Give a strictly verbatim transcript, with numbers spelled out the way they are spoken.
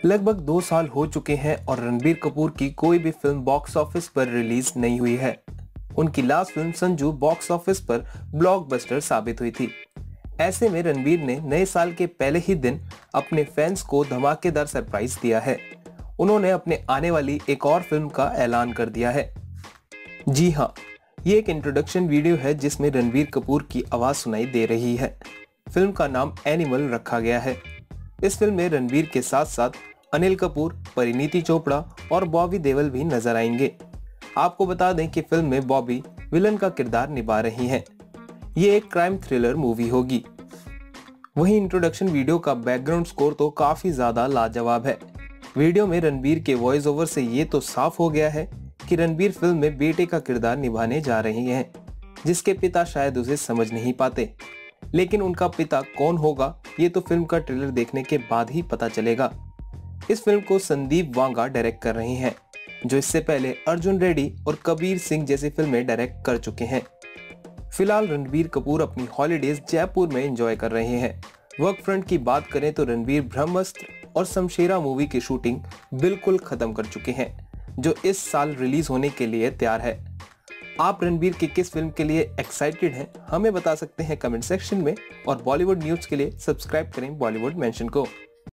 लगभग दो साल हो चुके हैं और रणबीर कपूर की कोई भी फिल्म बॉक्स ऑफिस पर रिलीज नहीं हुई है। उनकी last film Sanju box office पर ब्लॉकबस्टर साबित हुई थी। ऐसे में रणबीर ने नए साल के पहले ही दिन अपने फैंस को धमाकेदार सरप्राइज दिया है। उन्होंने अपने आने वाली एक और फिल्म का ऐलान कर दिया है। जी हाँ, ये एक इंट्रोडक्शन वीडियो है जिसमें रणबीर कपूर की आवाज सुनाई दे रही है। फिल्म का नाम एनिमल रखा गया है। इस फिल्म में रणबीर के साथ साथ अनिल कपूर, परिणीति चोपड़ा और बॉबी देओल भी नजर आएंगे। आपको बता दें कि फिल्म में बॉबी विलन का किरदार निभा रही हैं। ये एक क्राइम थ्रिलर मूवी होगी। वहीं इंट्रोडक्शन वीडियो का बैकग्राउंड स्कोर तो काफी ज्यादा लाजवाब है। वीडियो में रणबीर के वॉइस ओवर से ये तो साफ हो गया है कि रणबीर फिल्म में बेटे का किरदार निभाने जा रहे हैं, जिसके पिता शायद उसे समझ नहीं पाते। लेकिन उनका पिता कौन होगा ये तो फिल्म का ट्रेलर देखने के बाद ही पता चलेगा। इस फिल्म को संदीप वांगा डायरेक्ट कर रहे हैं, जो इससे पहले अर्जुन रेड्डी और कबीर सिंह जैसी फिल्में डायरेक्ट कर चुके हैं। फिलहाल रणबीर कपूर अपनी हॉलीडेज जयपुर में एंजॉय कर रहे हैं। वर्क फ्रंट की बात करें तो रणबीर ब्रह्मास्त्र और शमशेरा मूवी की शूटिंग बिल्कुल खत्म कर चुके हैं, जो इस साल रिलीज होने के लिए तैयार है। आप रणबीर की किस फिल्म के लिए एक्साइटेड हैं हमें बता सकते हैं कमेंट सेक्शन में, और बॉलीवुड न्यूज के लिए सब्सक्राइब करें बॉलीवुड मेंशन को।